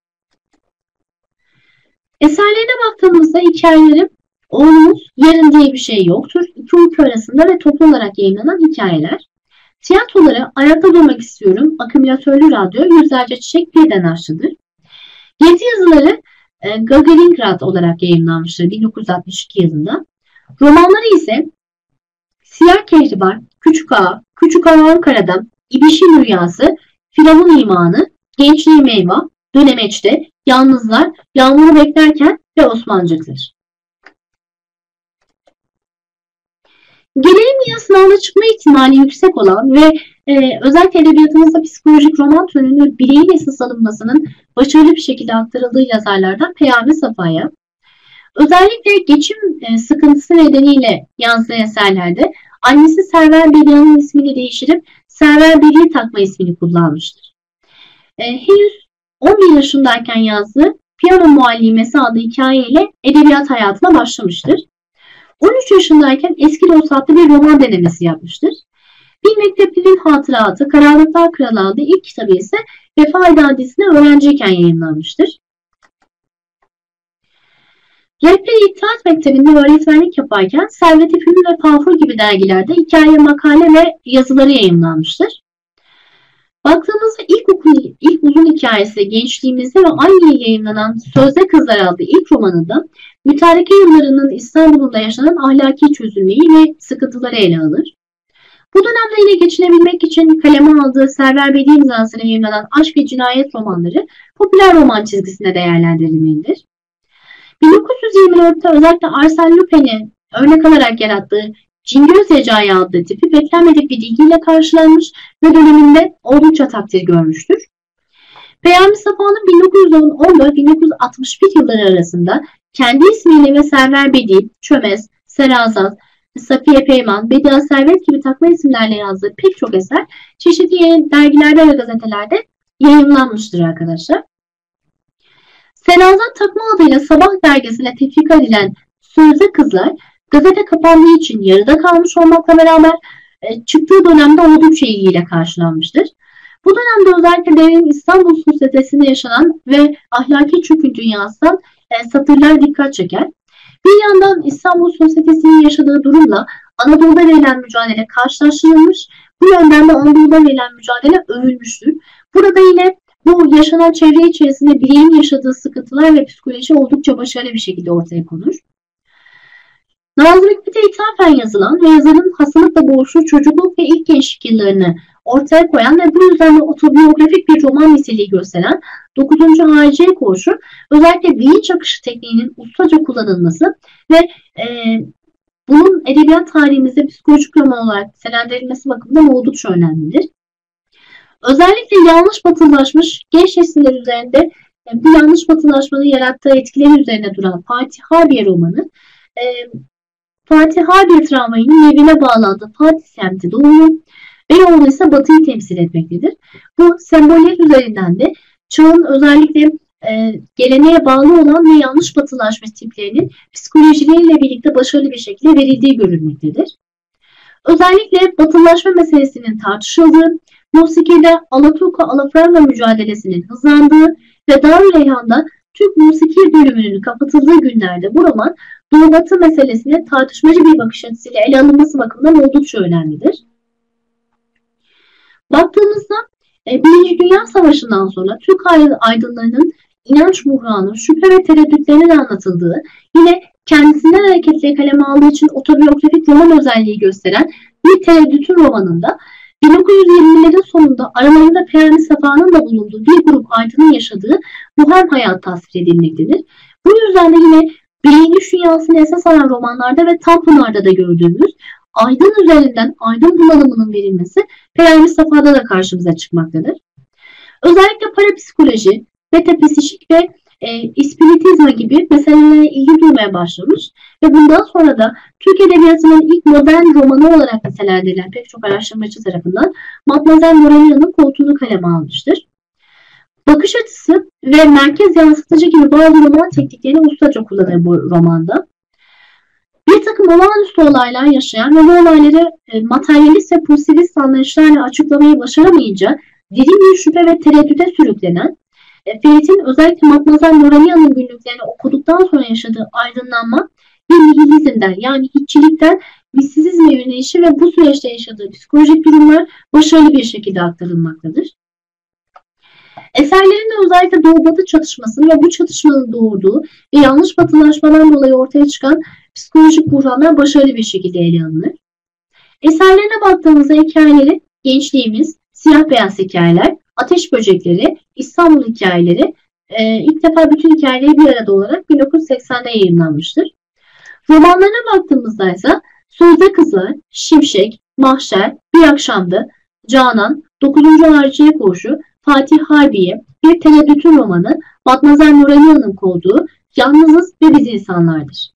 Eserlerine baktığımızda hikayeleri Oğlumuz Yarın diye bir şey yoktur. İki ülke arasında ve toplu olarak yayınlanan hikayeler. Tiyatroları Ayakta Durmak İstiyorum, Akümülatörlü Radyo, Yüzlerce Çiçek Birden Aşçıdır. Gezi yazıları Gagaringrad olarak yayınlanmıştır 1962 yılında. Romanları ise Siyah Kehribar, Küçük Ağa, Küçük Ağa Ankara'da, İbiş'in Rüyası, Firavun İmanı, Gençliğim Eyvah, Dönemeç'te, Yalnızlar, Yağmuru Beklerken ve Osmancık'tır. Gelelim ya sınavda çıkma ihtimali yüksek olan ve özellikle edebiyatımızda psikolojik roman türünün bireyin esas alınmasının başarılı bir şekilde aktarıldığı yazarlardan Peyami Safa'ya. Özellikle geçim sıkıntısı nedeniyle yazdığı eserlerde annesi Server Bedia'nın ismini değiştirip Server Bedia takma ismini kullanmıştır. Henüz 11 yaşındayken yazdığı Piyano Muallimesi adlı hikayeyle edebiyat hayatına başlamıştır. 13 yaşındayken Eski Dost adlı bir roman denemesi yapmıştır. Bir Mektepli'nin Hatıratı, Karanlıklar Kralı adlı ilk kitabı ise Vefa İdadisi'ne öğrenciyken yayınlanmıştır. Rehber İttihat Mektebi'nde öğretmenlik yaparken Servet-i Fünun ve Pafur gibi dergilerde hikaye, makale ve yazıları yayınlanmıştır. Baktığımızda ilk uzun hikayesi gençliğimizde ve aynı yıl yayınlanan Sözde Kızlar adlı ilk romanında mütareke yıllarının İstanbul'da yaşanan ahlaki çözülmeyi ve sıkıntıları ele alır. Bu dönemde yine geçinebilmek için kaleme aldığı Server Bedia imzasıyla yayınlanan aşk ve cinayet romanları popüler roman çizgisine değerlendirilmelidir. 1924'te özellikle Arsène Lupin'i örnek alarak yarattığı Cingöz Recai adlı tipi beklenmedik bir ilgiyle karşılanmış ve döneminde oldukça takdir görmüştür. Peyami Safa'nın 1914-1961 yılları arasında kendi ismiyle ve Server Bedia, Çömez, Serazat, Safiye Peyman, Bedia Servet gibi takma isimlerle yazdığı pek çok eser çeşitli dergilerde ve gazetelerde yayınlanmıştır arkadaşlar. Serazat takma adıyla Sabah dergisine tefrika edilen Sözde Kızlar, gazete kapandığı için yarıda kalmış olmakla beraber çıktığı dönemde oldukça ilgiyle karşılanmıştır. Bu dönemde özellikle devrin İstanbul sosyetesinde yaşanan ve ahlaki çöküntüyü yansıtan satırlar dikkat çeker. Bir yandan İstanbul sosyetesinin yaşadığı durumla Anadolu'da verilen mücadele karşılaştırılmış, bu yönden de Anadolu'da verilen mücadele övülmüştür. Burada yine bu yaşanan çevre içerisinde bireyin yaşadığı sıkıntılar ve psikoloji oldukça başarılı bir şekilde ortaya konur. Nazım Hikmet'e ithafen yazılan ve yazarın hastalıkla boğuştuğu çocukluk ve ilk gençlik yıllarını ortaya koyan ve bu yüzden de otobiyografik bir roman niteliği gösteren 9. Harici Koğuşu özellikle bilinç akışı tekniğinin ustaca kullanılması ve bunun edebiyat tarihimizde psikolojik roman olarak nitelendirilmesi bakımından oldukça önemlidir. Özellikle yanlış batılılaşmış genç nesiller üzerinde bu yanlış batılılaşmanın yarattığı etkileri üzerine duran Fatih Harbiye romanı, Fatih Harbiye tramvayının evine bağlandığı Fatih semti Doğu'yu, Beyoğlu ise Batı'yı temsil etmektedir. Bu semboller üzerinden de çağın özellikle geleneğe bağlı olan ve yanlış batılaşma tiplerinin psikolojileriyle birlikte başarılı bir şekilde verildiği görülmektedir. Özellikle batılaşma meselesinin tartışıldığı, musikide Alaturka-Alafranga mücadelesinin hızlandığı ve Darüleyhan'da Türk musiki bölümünün kapatıldığı günlerde bu roman Doğu-Batı meselesine tartışmacı bir bakış açısıyla ele alınması bakımından oldukça önemlidir. Baktığımızda Birinci Dünya Savaşı'ndan sonra Türk aydınlarının inanç buhranı, şüphe ve tereddütlerinin anlatıldığı, yine kendisinden hareketle kaleme aldığı için otobiyografik roman özelliği gösteren bir tereddütün romanında 1920'lerin sonunda aralarında Peyami Safa'nın da bulunduğu bir grup aydının yaşadığı ruhen hayat tasvir edilmektedir. Bu yüzden de yine bireyin iç dünyasını esas alan romanlarda ve Tanpınar'da da gördüğümüz aydın üzerinden aydın bunalımının verilmesi Peyami Safa'da da karşımıza çıkmaktadır. Özellikle parapsikoloji, metafizik ve ispiritizma gibi meselelere ilgi duymaya başlamış ve bundan sonra da Türk Edebiyatı'nın ilk modern romanı olarak nitelendirilen pek çok araştırmacı tarafından Matmazel Morania'nın koltuğunu kaleme almıştır. Bakış açısı ve merkez yansıtıcı gibi bazı roman tekniklerini ustaca kullanır bu romanda. Bir takım olağanüstü olaylar yaşayan ve bu olayları materyalist ve pozitivist anlayışlarla açıklamayı başaramayınca derin bir şüphe ve tereddüte sürüklenen, Ferit'in özellikle Matmazel Morania'nın günlüklerini okuduktan sonra yaşadığı aydınlanma ve nihilizmden yani hiççilikten mistisizme yönelişi ve bu süreçte yaşadığı psikolojik durumlar başarılı bir şekilde aktarılmaktadır. Eserlerinde özellikle Doğu-Batı çatışmasını ve bu çatışmanın doğurduğu ve yanlış batılaşmadan dolayı ortaya çıkan psikolojik buhranlar başarılı bir şekilde ele alınır. Eserlerine baktığımızda hikayeleri gençliğimiz, siyah beyaz hikayeler, ateş böcekleri, İstanbul hikayeleri ilk defa bütün hikayeleri bir arada olarak 1980'de yayınlanmıştır. Romanlarına baktığımızda ise Sözde Kızlar, Şimşek, Mahşer, Bir Akşamdı, Canan, 9. Hariciye Koğuşu, Fatih Harbiye, Bir Tereddütün Romanı, Matmazel Nurhan'ın kovduğu Yalnızız ve Biz İnsanlardır.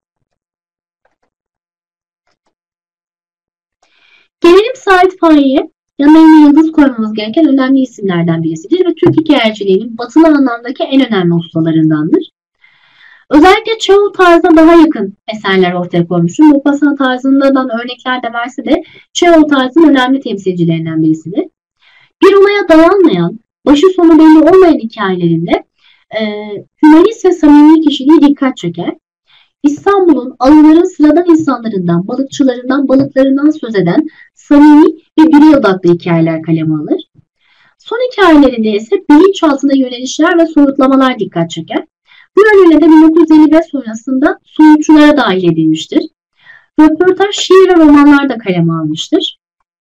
Gelelim Sait Faik'e. Yanına yine yıldız koymamız gereken önemli isimlerden birisidir ve Türk hikayeciliğinin batılı anlamdaki en önemli ustalarındandır. Özellikle Çehov tarzına daha yakın eserler ortaya koymuştur. Maupassant tarzından örnekler de verse de Çehov tarzının önemli temsilcilerinden birisidir. Bir olaya dayanmayan, başı sonu belli olmayan hikayelerinde hümanist ve samimi kişiliği dikkat çeker. İstanbul'un, Alıların sıradan insanlarından, balıkçılarından, balıklarından söz eden samimi ve birey odaklı hikayeler kaleme alır. Son hikayelerinde ise bilinçaltına yönelişler ve soyutlamalar dikkat çeker. Bu yönüyle de 1955 sonrasında soyutçulara dahil edilmiştir. Röportaj, şiir ve romanlar da kaleme almıştır.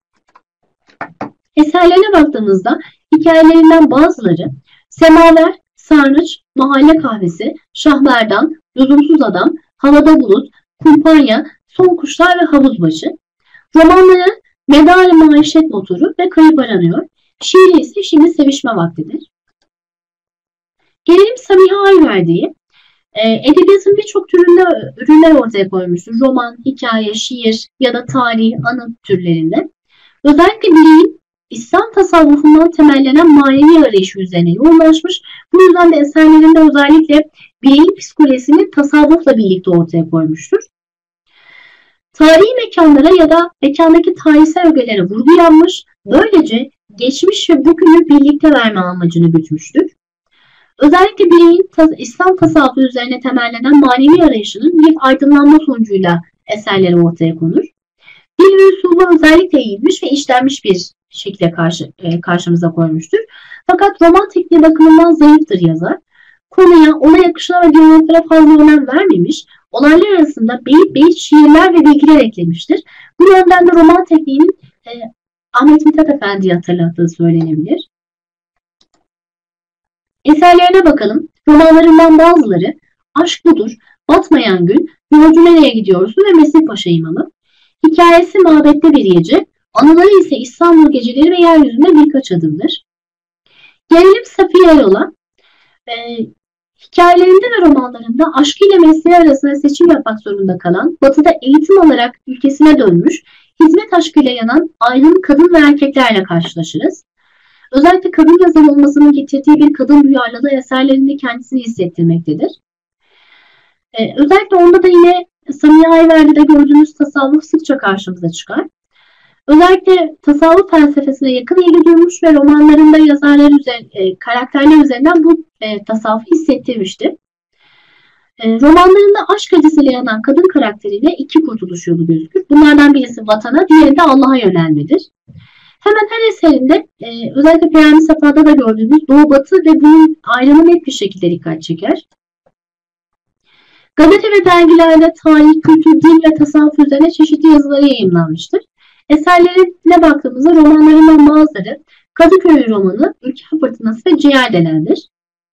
Eserlerine baktığımızda hikayelerinden bazıları Semaver, Sarnıç, Mahalle Kahvesi, Şahmerdan, Lüzumsuz Adam, Havada Bulut, Kumpanya, Son Kuşlar ve Havuzbaşı. Romanları Medar-ı Maişet Motoru ve Kayıp Aranıyor. Şiiri ise Şimdi Sevişme Vaktidir. Gelelim Samiha Ayverdi'ye. Edebiyatın birçok türünde ürünler ortaya koymuştur. Roman, hikaye, şiir ya da tarih, anıt türlerinde. Özellikle bireyin İslam tasavvufundan temellenen manevi arayışı üzerine yoğunlaşmış. Bu yüzden de eserlerinde özellikle bireyin psikolojisini tasavvufla birlikte ortaya koymuştur. Tarihi mekanlara ya da mekandaki tarihsel ögelere vurgu yapmış, böylece geçmiş ve bugünü birlikte verme amacını gütmüştür. Özellikle bireyin İslam tasavvufu üzerine temellenen manevi arayışının bir aydınlanma sonucuyla eserleri ortaya konur. Dil ve üslubu özellikle eğilmiş ve işlenmiş bir şekilde karşımıza koymuştur. Fakat roman tekniği bakımından zayıftır yazar. Konuya, olay akışına ve diyaloglara fazla önem vermemiş, olaylar arasında beyit şiirler ve bilgiler eklemiştir. Bu yönden de roman tekniğinin Ahmet Mithat Efendi'yi hatırlattığı söylenebilir. Eserlerine bakalım. Romanlarından bazıları Aşk Budur, Batmayan Gün, Yolcu Nereye Gidiyorsun ve Mesih Paşa İmamı. Hikayesi Mabette Bir Gece, anıları ise İstanbul Geceleri ve Yeryüzünde Birkaç Adımdır. Gelelim Safiye Erol'a. Hikayelerinde ve romanlarında aşkıyla mesleği arasında seçim yapmak zorunda kalan, batıda eğitim alarak ülkesine dönmüş, hizmet aşkıyla yanan aydın kadın ve erkeklerle karşılaşırız. Özellikle kadın yazar olmasının getirdiği bir kadın duyarlılığı eserlerinde kendisini hissettirmektedir. Özellikle onda da yine Samiha Ayverdi'de gördüğümüz tasavvuf sıkça karşımıza çıkar. Özellikle tasavvuf felsefesine yakın ilgi duymuş ve romanlarında yazarlar karakterler üzerinden bu tasavvufu hissettirmişti. Romanlarında aşk acısıyla yanan kadın karakteriyle iki kurtuluş yolu gözükür. Bunlardan birisi vatana, diğeri de Allah'a yönelmedir. Hemen her eserinde özellikle Peyami Safa'da da gördüğümüz Doğu Batı ve bunun ayrımı net bir şekilde dikkat çeker. Gazete ve dergilerde tarih, kültür, din ve tasavvuf üzerine çeşitli yazıları yayımlanmıştır. Eserlerine baktığımızda romanlarından bazıları Kadıköy romanı, Ülke Fırtınası ve Ciğerdelen'dir.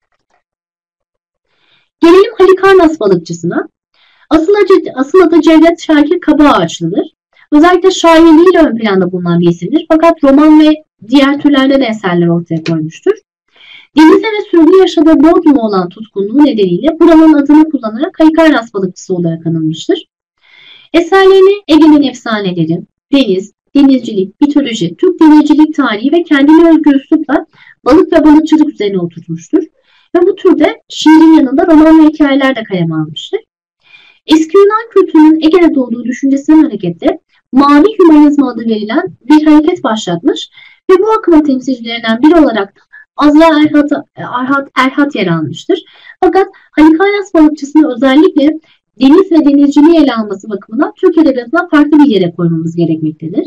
Gelelim Halikarnas balıkçısına. Asıl adı Cevdet Şakir Kabaağaçlı'dır. Özellikle şairliğiyle ön planda bulunan bir isimdir. Fakat roman ve diğer türlerde de eserler ortaya koymuştur. Denize ve sürgün yaşadığı Bodrum'a olan tutkunluğu nedeniyle buranın adını kullanarak Halikarnas balıkçısı olarak anılmıştır. Eserlerini Ege'nin efsaneleri, deniz, denizcilik, mitoloji, Türk denizcilik tarihi ve kendine özgü üslupla balık ve balıkçılık üzerine oturtmuştur. Ve bu türde şiirin yanında roman ve hikayeler de kaleme almıştır. Eski Yunan kültürünün Ege'de doğduğu düşüncesinden hareketle mavi hümanizma adı verilen bir hareket başlatmış ve bu akımın temsilcilerinden biri olarak da Azra Erhat yer almıştır. Fakat Halikarnas balıkçısını özellikle deniz ve denizciliği ele alması bakımından Türk edebiyatına farklı bir yere koymamız gerekmektedir.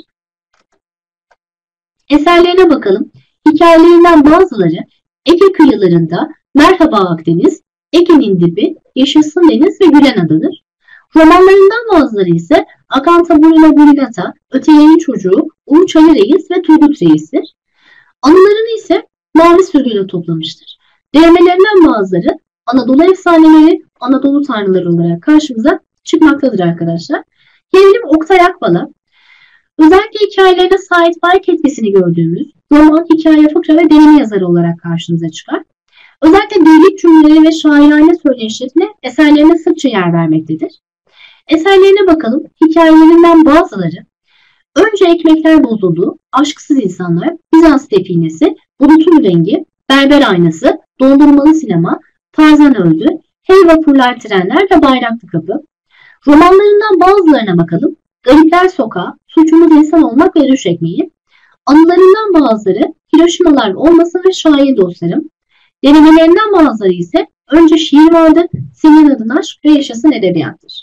Eserlerine bakalım. Hikayelerinden bazıları Ege kıyılarında Merhaba Akdeniz, Ege'nin dibi, Yaşasın Deniz ve Gülen Adadır. Romanlarından bazıları ise Akanta Burina Burinata, Ötelerin Çocuğu, Ulu Çayı Reis ve Turgut Reis'tir. Anılarını ise Mavi Sürgü'yle toplamıştır. Denemelerinden bazıları Anadolu efsaneleri, Anadolu tanrıları olarak karşımıza çıkmaktadır arkadaşlar. Gelelim Oktay Akbal'a. Özellikle hikayelerine Sait Faik etkisini gördüğümüz roman, hikaye, fıkra ve deneme yazarı olarak karşımıza çıkar. Özellikle birlik cümleleri ve şairane söyleyişlerine eserlerine sıkça yer vermektedir. Eserlerine bakalım. Hikayelerinden bazıları: Önce ekmekler bozuldu, Aşksız insanlar, Bizans definesi, Bulutun rengi, Berber aynası, Dondurmalı sinema, Tarzan öldü, Hey vapurlar, trenler ve Bayraklı kapı. Romanlarından bazılarına bakalım. Garipler sokağı, Suçumuz insan olmak ve Düş ekmeği. Anılarından bazıları Hiroşimalar olmasın ve Şair dostlarım. Denemelerinden bazıları ise Önce şiir vardı, Senin adın aşk ve Yaşasın edebiyattır.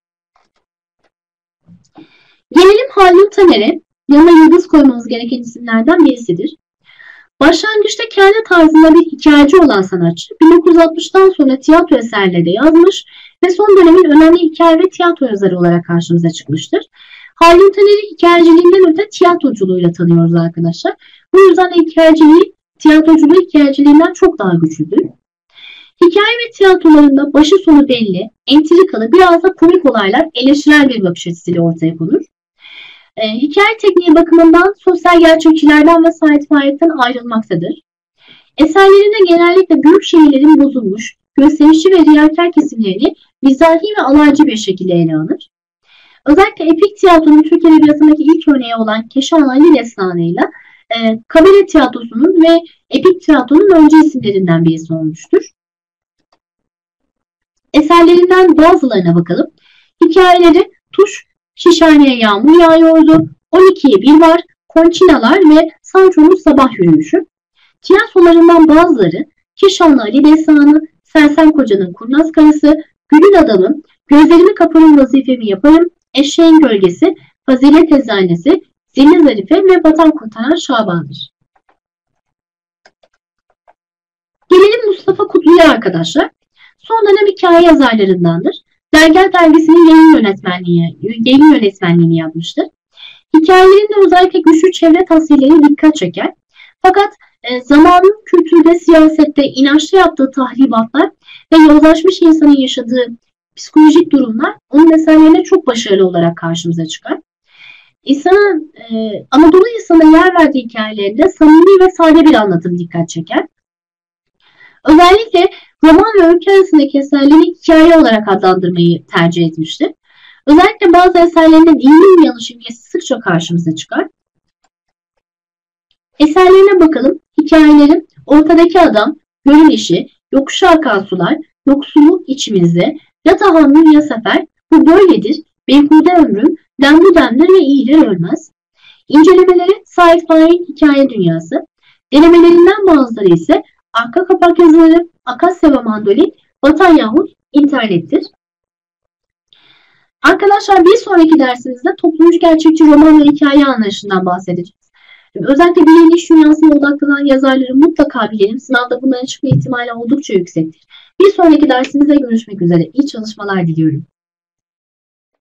Gelelim Haldun Taner'e. Yanına yıldız koymamız gereken isimlerden birisidir. Başlangıçta kendi tarzında bir hikayeci olan sanatçı 1960'tan sonra tiyatro eserleri de yazmış ve son dönemin önemli hikaye ve tiyatro yazarı olarak karşımıza çıkmıştır. Haldun Taner'i hikayeciliğinden öte tiyatroculuğuyla tanıyoruz arkadaşlar. Bu yüzden hikayeciliği, tiyatroculuğu hikayeciliğinden çok daha güçlüdür. Hikaye ve tiyatrolarında başı sonu belli, entrikalı, biraz da komik olaylar eleştirel bir bakış açısıyla ortaya konur. Hikaye tekniği bakımından sosyal gerçekçilerden ve Sait Faik'ten ayrılmaktadır. Eserlerinde genellikle büyük şehirlerin bozulmuş, gösterişçi ve riyakar kesimlerini mizahi ve alaycı bir şekilde ele alır. Özellikle epik tiyatronun Türk Edebiyatı'ndaki ilk örneği olan Keşan Ali Destanı'yla kabile tiyatrosunun ve epik tiyatronun öncü isimlerinden birisi olmuştur. Eserlerinden bazılarına bakalım. Hikayeleri Tuş, Şişhane'ye yağmur yağıyordu, 12'ye bir var, Konçinalar ve Sancho'nun sabah yürüyüşü. Tiyatrolarından bazıları Keşanlı Ali Destanı, Sersem Koca'nın Kurnaz Karısı, Gül'ün Adamı, Gözlerimi kaparım vazifemi yaparım, Eşeğin Gölgesi, Fazilet Eczanesi, Zilli Zarife ve Vatan Kurtaran Şaban'dır. Gelelim Mustafa Kutlu'ya arkadaşlar. Son dönem hikaye yazarlarındandır. Dergah dergisinin yayın yönetmenliğini yapmıştır. Hikayelerinde özellikle güçlü çevre tasvirleri dikkat çeker. Fakat zamanın kültürde, siyasette, inançta yaptığı tahribatlar ve yozlaşmış insanın yaşadığı psikolojik durumlar onun eserlerine çok başarılı olarak karşımıza çıkar. Anadolu insana yer verdiği hikayelerinde samimi ve sade bir anlatım dikkat çeker. Özellikle roman ve öykü arasındaki eserleri hikaye olarak adlandırmayı tercih etmiştir. Özellikle bazı eserlerinde dini uyanış imgesi sıkça karşımıza çıkar. Eserlerine bakalım. Hikayeleri Ortadaki Adam, Gönül İşi, Yokuşa Akan Sular, Yoksulluk içimizde, Ya Tahammül Ya Sefer, Bu Böyledir, Beyhude Ömrüm, Dem Bu Demdir ve İyiler Ölmez. İncelemeleri Sait Faik'in Hikaye Dünyası. Denemelerinden bazıları ise Arka Kapak Yazıları, Akasya ve Mandolin, Vatan yahut İnternettir. Arkadaşlar bir sonraki dersimizde toplumcu gerçekçi roman ve hikaye anlayışından bahsedeceğiz. Özellikle bilim iş dünyasına odaklanan yazarları mutlaka bilelim. Sınavda bunların çıkma ihtimali oldukça yüksektir. Bir sonraki dersimizde görüşmek üzere. İyi çalışmalar diliyorum.